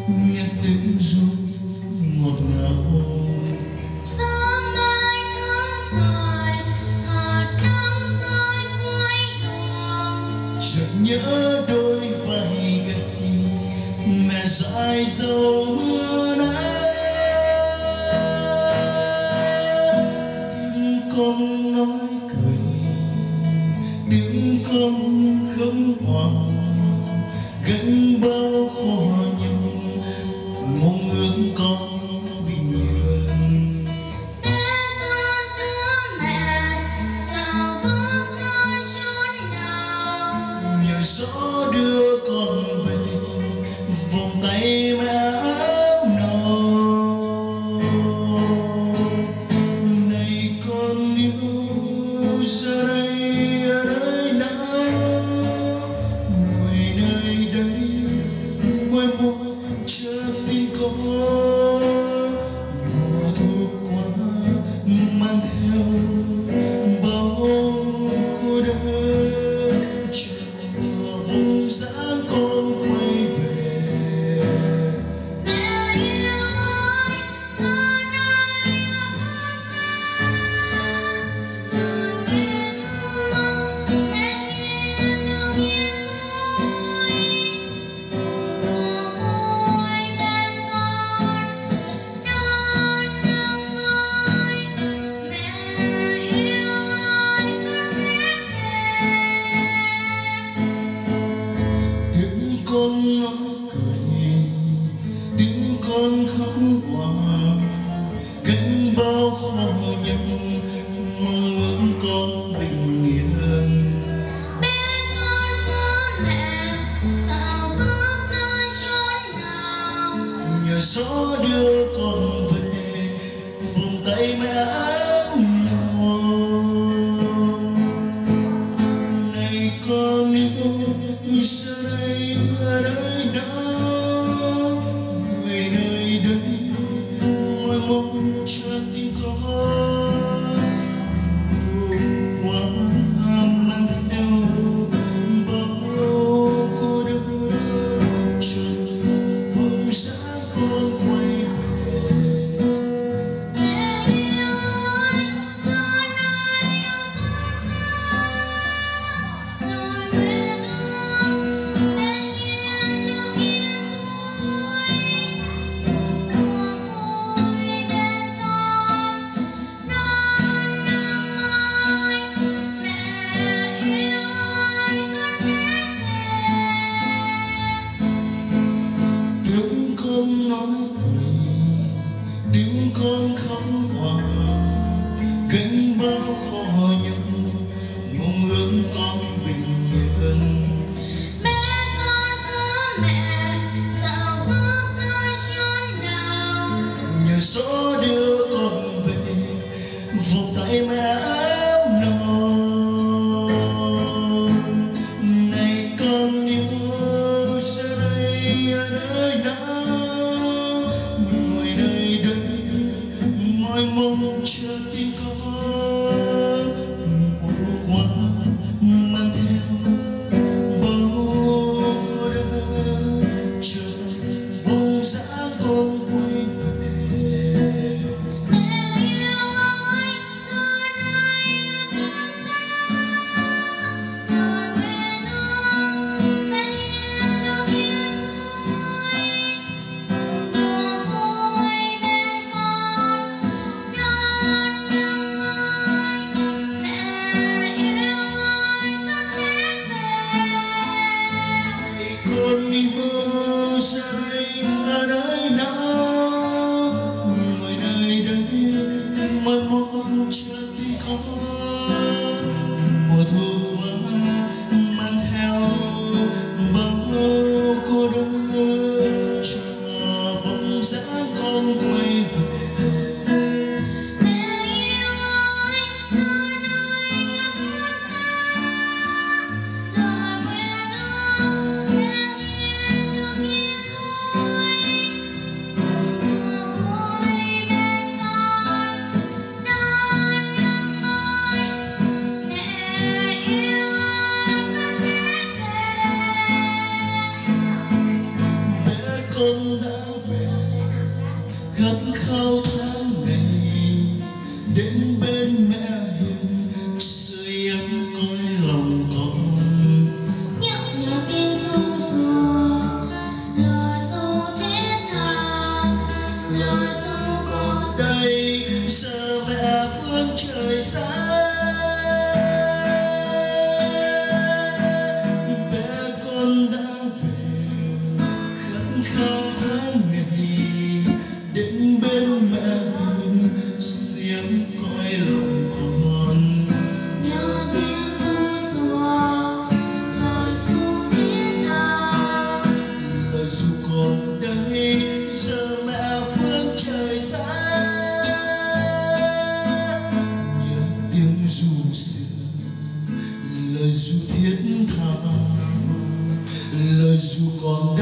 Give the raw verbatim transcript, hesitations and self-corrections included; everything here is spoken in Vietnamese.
nghe tiếng ru ngọt ngào. Sớm mai tháng dài, hạt nắng rơi cuối đường. Chợt nhớ đôi vai gầy, mẹ dãi dầu mưa nắng. Tiếng con nói cười, tiếng con khóc hòa, gánh bao khó nhung, mong ước con bình yên. Bé con đưa mẹ dạo bước nơi chốn nào. Nhờ gió đưa con về vòng tay mẹ ấm nồng. Này con yêu giờ đây ở nơi nào, người nơi đây môi môi chờ tin có. Mùa thu qua mang theo bao cô đơn, chờ bóng dáng con quay về. Mẹ yêu ơi, giờ này ở phương xa, lời nguyện ước mẹ hiền được yên vui. Mùa vui bên con non nắng ơi, mẹ yêu ơi con sẽ về. Tiếng con nói cười, tiếng con khóc hòa, gánh bao khó nhung, mong ước con bình yên. Bé con của mẹ dạo bước nơi chốn nào. Nhờ gió đưa con về vòng tay mẹ ấm nồng. Này con yêu giờ đây ở nơi nào, người nơi đây môi mong chờ tin con. Qua mang theo bao cô đơn, chờ bóng dáng con quay về. Mẹ yêu ơi, giờ này ở phương xa, lời nguyện ước mẹ hiền được yên vui. Mùa vui bên con non nắng ơi, mẹ yêu ơi con sẽ về. Tiếng con nói cười, tiếng con khóc hòa, gánh bao khó nhung, mong ước con bình yên. Bé con của mẹ dạo bước nơi chốn nào. Nhờ gió đưa con về vòng tay mẹ ấm nồng. Này con yêu giờ đây ở nơi nào, người nơi đây mỏi mong chờ tin con. Mùa qua mang theo bao cô đơn, chờ bóng dáng con quay về. Mẹ yêu ơi, giờ này ở phương xa, lời nguyện ước mẹ hiền được yên vui. Mùa vui bên con non nắng ơi, mẹ yêu ơi con sẽ về. Con yêu giờ đây ở nơi nào, người nơi đây mỏi mong chờ tin con. Mùa thu qua mang theo bao cô đơn, chờ bóng dáng con quay về. Mẹ yêu ơi, giờ này ở phương xa, lời nguyện ước mẹ hiền được yên vui. Mùa vui bên con non nắng ơi, mẹ yêu ơi con sẽ về. con đã về khát khao tháng ngày đến bên mẹ hiền sưởi ấm cõi lòng con. nhớ nhớ tiếng ru rùa lời ru thiết tha lời ru con Đây giờ mẹ phương trời xa bé con đã về khát khao tháng ngày đến bên mẹ hiền sưởi ấm cõi lòng con. nhớ tiếng ru rùa lời ru thiết tha Lời ru còn đây giờ mẹ phương trời xa nhớ tiếng ru xưa lời ru thiết tha lời ru còn